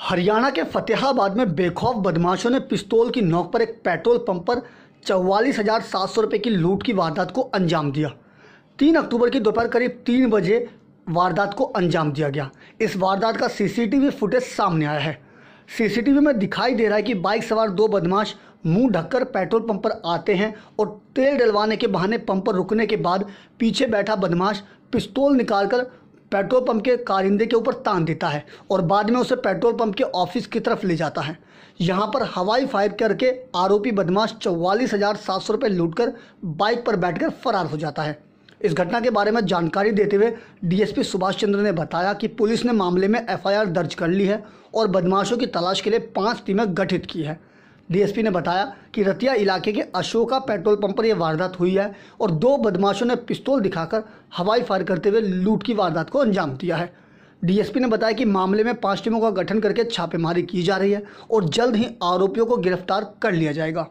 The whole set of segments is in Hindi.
हरियाणा के फतेहाबाद में बेखौफ बदमाशों ने पिस्तौल की नोक पर एक पेट्रोल पंप पर 44,700 रुपये की लूट की वारदात को अंजाम दिया। 3 अक्टूबर की दोपहर करीब 3 बजे वारदात को अंजाम दिया गया। इस वारदात का सीसीटीवी फुटेज सामने आया है। सीसीटीवी में दिखाई दे रहा है कि बाइक सवार 2 बदमाश मुंह ढककर पेट्रोल पंप पर आते हैं और तेल डलवाने के बहाने पंप पर रुकने के बाद पीछे बैठा बदमाश पिस्तौल निकालकर पेट्रोल पंप के कारिंदे के ऊपर तान देता है और बाद में उसे पेट्रोल पंप के ऑफिस की तरफ ले जाता है। यहां पर हवाई फायर करके आरोपी बदमाश 44,700 रुपये लूटकर बाइक पर बैठकर फरार हो जाता है। इस घटना के बारे में जानकारी देते हुए डीएसपी सुभाष चंद्र ने बताया कि पुलिस ने मामले में एफआईआर दर्ज कर ली है और बदमाशों की तलाश के लिए 5 टीमें गठित की है। डीएसपी ने बताया कि रतिया इलाके के अशोका पेट्रोल पंप पर यह वारदात हुई है और 2 बदमाशों ने पिस्तौल दिखाकर हवाई फायर करते हुए लूट की वारदात को अंजाम दिया है। डीएसपी ने बताया कि मामले में 5 टीमों का गठन करके छापेमारी की जा रही है और जल्द ही आरोपियों को गिरफ्तार कर लिया जाएगा।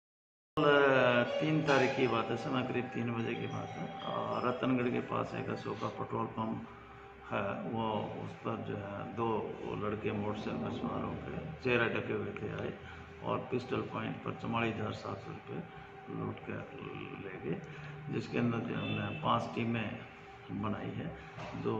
3 तारीख की बात है, समय करीब 3 बजे की बात है। रतनगढ़ के पास एक अशोका पेट्रोल पंप है, वो उस पर जो है 2 लड़के मोटरसाइकिल में सवार होकर चेहरा ढके हुए थे आए और पिस्टल पॉइंट पर 44,700 रुपये लूट कर ले गए, जिसके अंदर जो हमने 5 टीमें बनाई है जो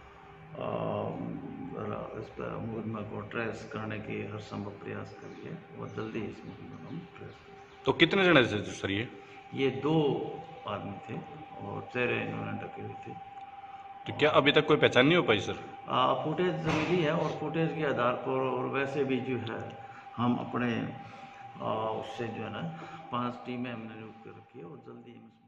इस पर मुकदमा को ट्रेस करने की हर संभव प्रयास करिए। वो जल्दी इस मुकदमा को ट्रेस करें। तो कितने जने थे सर? ये 2 आदमी थे और चेहरे इन्होंने ढके हुए थे। तो क्या अभी तक कोई पहचान नहीं हो पाई सर? फुटेज मिली है और फुटेज के आधार पर और वैसे भी जो है हम अपने उससे जो है ना 5 टीमें हमने नियुक्त कर रखी है और जल्दी